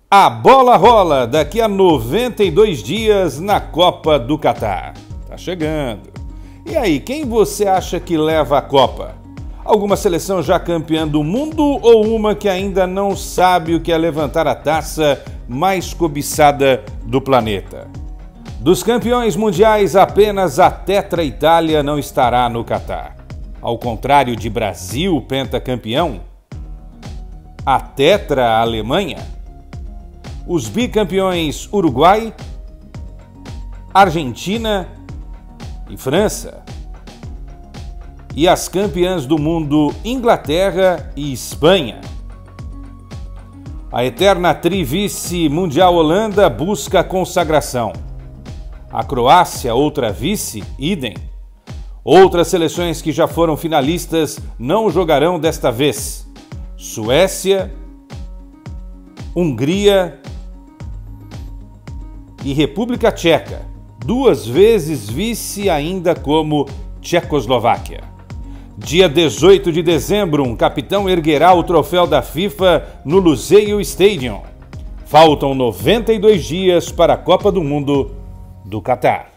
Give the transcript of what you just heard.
A bola rola daqui a 92 dias na Copa do Catar. Tá chegando. E aí, quem você acha que leva a Copa? Alguma seleção já campeã do mundo ou uma que ainda não sabe o que é levantar a taça mais cobiçada do planeta? Dos campeões mundiais, apenas a Tetra Itália não estará no Catar. Ao contrário de Brasil, pentacampeão, a Tetra Alemanha, os bicampeões Uruguai, Argentina e França, e as campeãs do mundo Inglaterra e Espanha. A eterna trivice mundial Holanda busca a consagração. A Croácia, outra vice, idem. Outras seleções que já foram finalistas não jogarão desta vez. Suécia, Hungria e República Tcheca, duas vezes vice ainda como Tchecoslováquia. Dia 18 de dezembro, um capitão erguerá o troféu da FIFA no Lusail Stadium. Faltam 92 dias para a Copa do Mundo do Catar.